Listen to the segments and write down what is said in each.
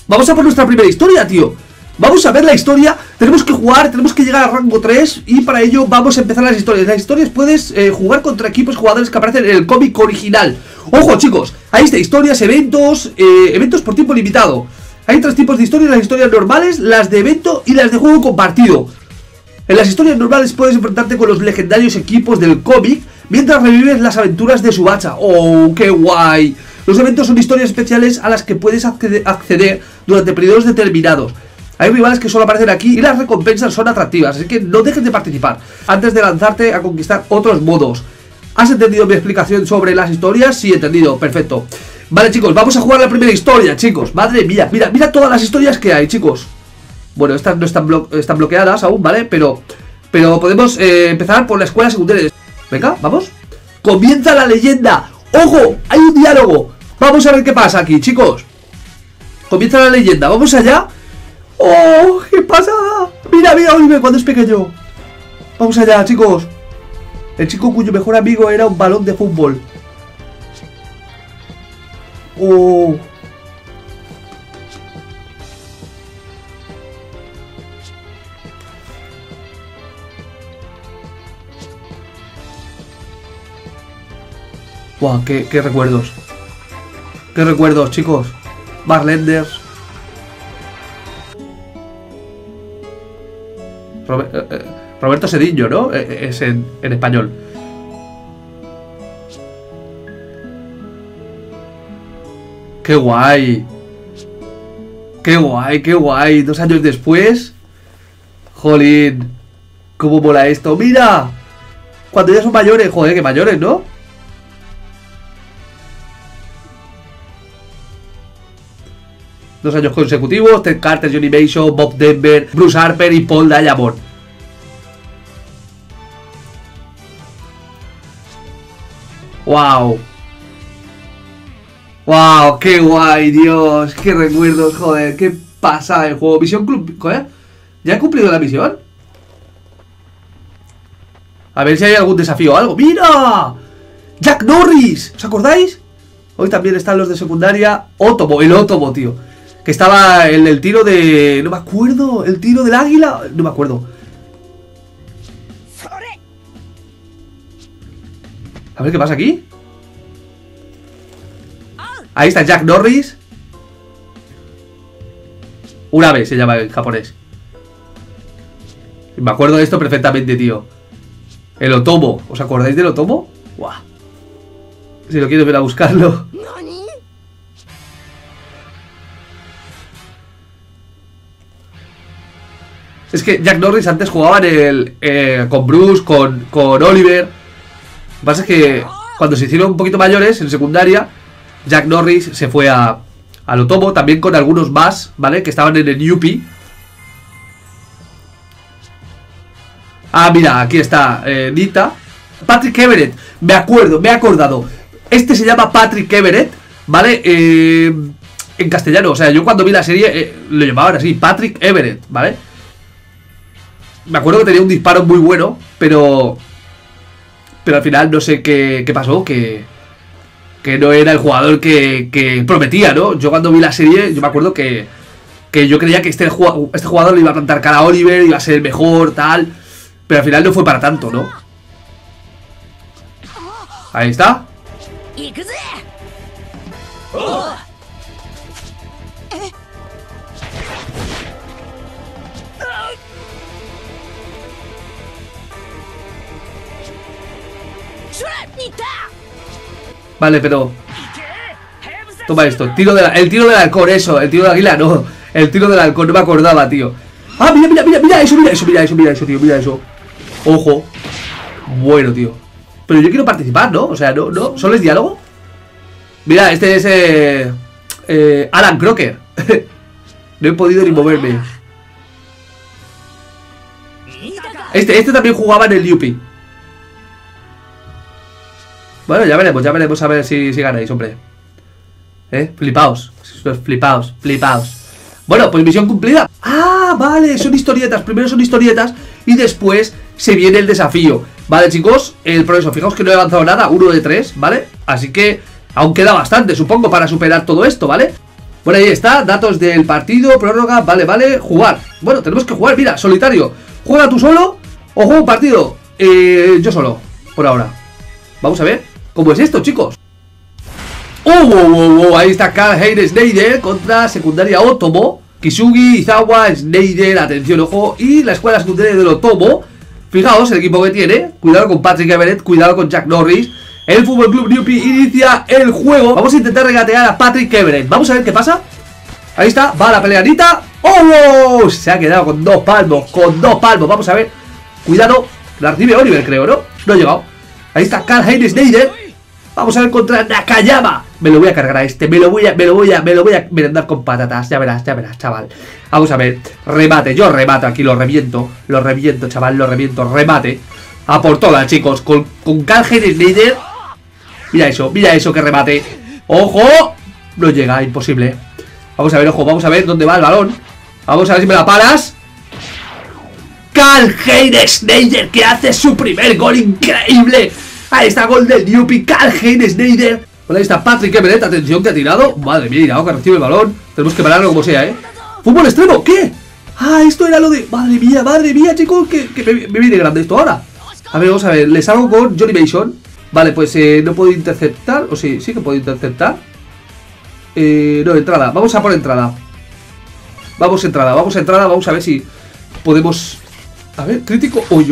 Vamos a por nuestra primera historia, tío. Vamos a ver la historia. Tenemos que jugar, tenemos que llegar al rango 3. Y para ello vamos a empezar las historias. Las historias puedes jugar contra equipos jugadores que aparecen en el cómic original. Ojo, chicos, ahí está, historias, eventos, eventos por tiempo limitado. Hay tres tipos de historias: las historias normales, las de evento y las de juego compartido. En las historias normales puedes enfrentarte con los legendarios equipos del cómic mientras revives las aventuras de Subacha. ¡Oh, qué guay! Los eventos son historias especiales a las que puedes acceder durante periodos determinados. Hay rivales que solo aparecen aquí y las recompensas son atractivas, así que no dejes de participar antes de lanzarte a conquistar otros modos. ¿Has entendido mi explicación sobre las historias? Sí, entendido, perfecto. Vale, chicos, vamos a jugar la primera historia, chicos. Madre mía, mira todas las historias que hay, chicos. Bueno, estas no están, están bloqueadas aún, ¿vale? Pero podemos empezar por la escuela secundaria. Venga, vamos. Comienza la leyenda. ¡Ojo! Hay un diálogo. Vamos a ver qué pasa aquí, chicos. Comienza la leyenda, vamos allá. ¡Oh! ¡Qué pasada! Mira, Oliver cuando es pequeño. Vamos allá, chicos. El chico cuyo mejor amigo era un balón de fútbol. ¡Oh! ¡Wow! ¡Qué recuerdos! ¡Qué recuerdos, chicos! Barlenders. Roberto Sedillo, ¿no? Es en español. ¡Qué guay! ¡Qué guay, qué guay! 2 años después. ¡Jolín! ¡Cómo mola esto! ¡Mira! Cuando ya son mayores. Joder, que mayores, ¿no? Dos años consecutivos. Ted Carter, Johnny Mason, Bob Denver, Bruce Harper y Paul Diamond. ¡Wow! ¡Wow! ¡Qué guay, Dios! ¡Qué recuerdos, joder! ¡Qué pasa el juego! Misión Club... ¿Joder? ¿Ya he cumplido la misión? A ver si hay algún desafío o algo. ¡Mira! ¡Jack Norris! ¿Os acordáis? Hoy también están los de secundaria. Otomo, el Otomo, tío. Que estaba el tiro de... No me acuerdo. El tiro del águila. No me acuerdo. A ver qué pasa aquí. Ahí está Jack Norris. Un ave se llama en japonés. Me acuerdo de esto perfectamente, tío. El Otomo. ¿Os acordáis del Otomo? ¡Guau! Si lo quiero ver a buscarlo. Es que Jack Norris antes jugaba en con Bruce, con Oliver. Lo que pasa es que cuando se hicieron un poquito mayores, en secundaria, Jack Norris se fue al Otomo, también con algunos más, ¿vale? Que estaban en el Yuppie. Ah, mira, aquí está Nita. Patrick Everett, me he acordado. Este se llama Patrick Everett, ¿vale? En castellano, o sea, yo cuando vi la serie lo llamaban así, Patrick Everett, ¿vale? Me acuerdo que tenía un disparo muy bueno, pero al final no sé qué pasó, que no era el jugador que prometía, ¿no? Yo cuando vi la serie, yo me acuerdo que yo creía que este jugador le iba a plantar cara a Oliver, iba a ser el mejor, tal. Pero al final no fue para tanto, ¿no? Ahí está. Vale, pero... Toma esto, el tiro del halcón, eso. El tiro del águila, no. El tiro del halcón, no me acordaba, tío. Ah, mira eso, tío, mira eso. Ojo. Bueno, tío. Pero yo quiero participar, ¿no? O sea, no, ¿solo es diálogo? Mira, este es Alan Crocker. No he podido ni moverme. Este también jugaba en el Yuppie. Bueno, ya veremos a ver si ganáis, hombre. Flipaos. Flipaos. Bueno, pues misión cumplida. Ah, vale, son historietas. Primero son historietas y después se viene el desafío. Vale, chicos, el progreso. Fijaos que no he avanzado nada, 1 de 3, ¿vale? Así que aún queda bastante, supongo, para superar todo esto, ¿vale? Bueno, ahí está, datos del partido, prórroga, vale, jugar. Bueno, tenemos que jugar, mira, solitario. ¿Juega tú solo o juega un partido? Yo solo, por ahora. Vamos a ver cómo es esto, chicos. Ahí está Karl-Heinz Schneider contra secundaria Otomo. Kisugi, Izawa, Schneider, atención, ojo. Y la escuela secundaria del Otomo. Fijaos el equipo que tiene. Cuidado con Patrick Everett, cuidado con Jack Norris. El Fútbol Club Newpie inicia el juego. Vamos a intentar regatear a Patrick Everett. Vamos a ver qué pasa. Ahí está, va la peleanita. ¡Oh! Se ha quedado con 2 palmos. Con 2 palmos, vamos a ver. Cuidado, la recibe Oliver, creo, ¿no? No ha llegado. Ahí está Karl-Heinz Schneider. Vamos a ver contra Nakayama. Me lo voy a cargar a este. Me lo voy a merendar con patatas. Ya verás, chaval. Vamos a ver. Remate. Yo remato aquí. Lo reviento, chaval. Lo reviento. Remate. A por todas, chicos. Con Karl-Heinz Schneider. Mira eso que remate. ¡Ojo! No llega, imposible. Vamos a ver, ojo. Vamos a ver dónde va el balón. Vamos a ver si me la paras. Karl-Heinz Schneider, que hace su primer gol increíble. Ahí está, gol del Newpie, Karl-Heinz Schneider. Bueno, ahí está Patrick Everett, atención, que ha tirado. Madre mía, que recibe el balón. Tenemos que pararlo como sea, Fútbol extremo, ¿qué? Ah, esto era lo de... Madre mía, chicos, que me viene grande esto ahora. A ver, vamos a ver, le salgo con Johnny Mason. Vale, pues no puedo interceptar. O sí que puedo interceptar. No, entrada, vamos a por entrada. Vamos a entrada, vamos a ver si podemos... A ver, crítico. ¡Uy!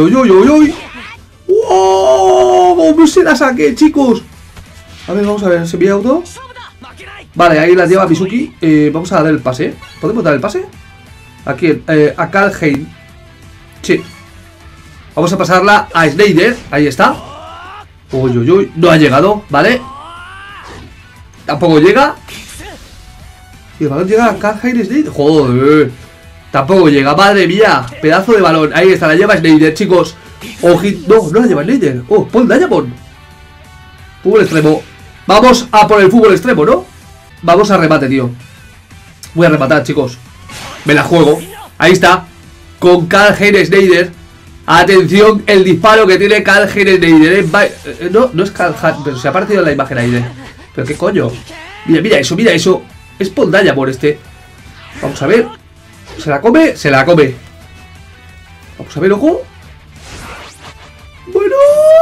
¡Wow! ¿Cómo se la saqué, chicos? A ver, vamos a ver, ¿se envía auto? Vale, ahí la lleva Mizuki. Vamos a dar el pase. ¿Podemos dar el pase? Aquí, a Karl-Heinz. Sí. Vamos a pasarla a Schneider. Ahí está. ¡Uy! No ha llegado, ¿vale? Tampoco llega. Y el balón llega a Karl-Heinz Schneider. ¡Joder! Tampoco llega, madre mía. Pedazo de balón. Ahí está, la lleva Schneider, chicos. Ojito. No la lleva Schneider. Paul Diamond. Fútbol extremo. Vamos a por el fútbol extremo, ¿no? Vamos a remate, tío. Voy a rematar, chicos. Me la juego. Ahí está. Con Karl-Heinz Schneider. Atención, el disparo que tiene Karl-Heinz Schneider. No es Karl-Heinz, pero se ha parecido en la imagen ahí. Pero qué coño. Mira eso. Es Paul Diamond este. Vamos a ver. ¿Se la come? Se la come. Vamos a ver, ojo. Bueno.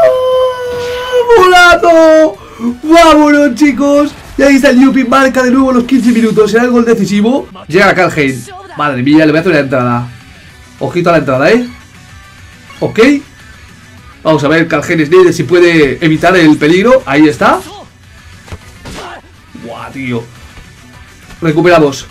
¡Golazo! ¡Vámonos, chicos! Y ahí está el Newpie, marca de nuevo los 15 minutos. Será el gol decisivo. Llega Karl-Heinz. Madre mía, le voy a hacer la entrada. Ojito a la entrada, Ok. Vamos a ver Karl-Heinz Schneider si puede evitar el peligro. Ahí está. Buah, tío. Recuperamos.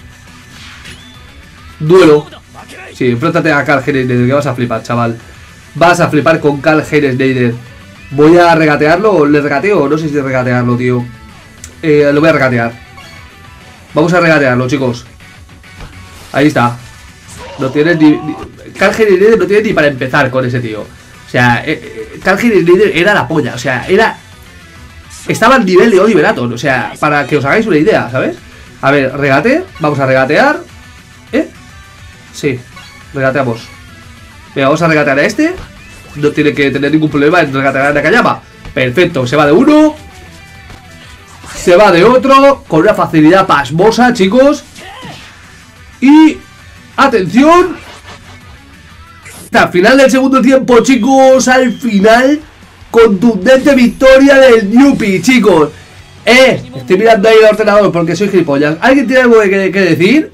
Duelo. Sí, enfréntate a Karl-Heinz Schneider, que vas a flipar, chaval. Vas a flipar con Karl-Heinz Schneider. Voy a regatearlo. ¿Le regateo? No sé si regatearlo, tío. Lo voy a regatear. Vamos a regatearlo, chicos. Ahí está. No tienes ni... Karl-Heinz Schneider no tiene ni para empezar con ese tío. O sea, Karl-Heinz Schneider era la polla. O sea, estaba al nivel de Oliver Atom. O sea, para que os hagáis una idea, ¿sabes? A ver, regate. Vamos a regatear. Sí, regateamos. Venga, vamos a regatear a este. No tiene que tener ningún problema en regatear a Nakayama. Perfecto, se va de uno. Se va de otro. Con una facilidad pasmosa, chicos. Y... atención. Al final del segundo tiempo, chicos. Al final, contundente victoria del Newpie, chicos. Estoy mirando ahí el ordenador porque soy gilipollas. ¿Alguien tiene algo que decir?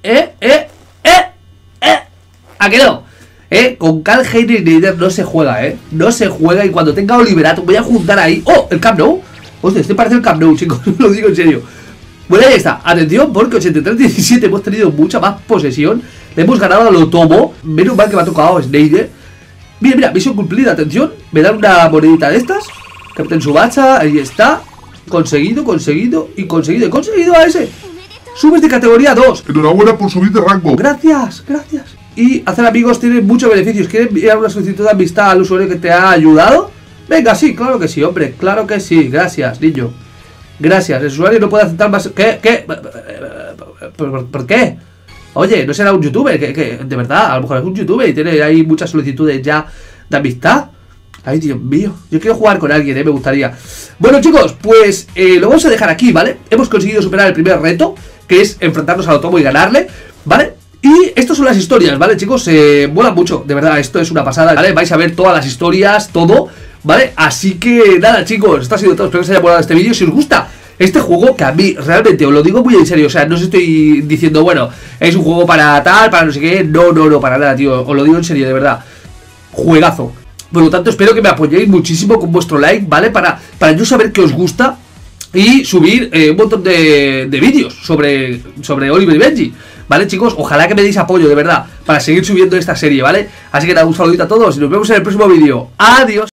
¿A qué no? Con Karl-Heinz Schneider no se juega, no se juega. Y cuando tenga Oliver Atom voy a juntar ahí. ¡Oh! El Camp Nou. Hostia, este parece el Camp Nou, chicos. Lo digo en serio. Bueno, ahí está. Atención, porque 83-17 hemos tenido mucha más posesión. Le hemos ganado a Otomo. Menos mal que me ha tocado Schneider. Mira, misión cumplida. Atención. Me dan una monedita de estas. Captain Tsubasa. Ahí está. Conseguido. He conseguido a ese. Subes de categoría 2. Enhorabuena por subir de rango. Gracias. Y hacer amigos tiene muchos beneficios. ¿Quieres enviar una solicitud de amistad al usuario que te ha ayudado? Venga, sí, claro que sí, hombre. Claro que sí. Gracias, niño. Gracias. El usuario no puede aceptar más... ¿Qué? ¿Por qué? Oye, ¿no será un youtuber? Que de verdad, a lo mejor es un youtuber y tiene ahí muchas solicitudes ya de amistad. Ay, Dios mío. Yo quiero jugar con alguien, me gustaría. Bueno, chicos, pues lo vamos a dejar aquí, ¿vale? Hemos conseguido superar el primer reto, que es enfrentarnos al Otomo y ganarle, ¿vale? Y estas son las historias, ¿vale, chicos? Mola mucho, de verdad, esto es una pasada, ¿vale? Vais a ver todas las historias, todo, ¿vale? Así que, nada, chicos, esto ha sido todo, espero que os haya molado este vídeo. Si os gusta este juego, que a mí, realmente, os lo digo muy en serio, o sea, no os estoy diciendo, bueno, es un juego para tal, para no sé qué, no, para nada, tío, os lo digo en serio, de verdad, juegazo. Por lo tanto, espero que me apoyéis muchísimo con vuestro like, ¿vale? Para yo saber que os gusta y subir un montón de vídeos sobre Oliver y Benji, ¿vale, chicos? Ojalá que me deis apoyo, de verdad, para seguir subiendo esta serie, ¿vale? Así que nada, un saludito a todos y nos vemos en el próximo vídeo. ¡Adiós!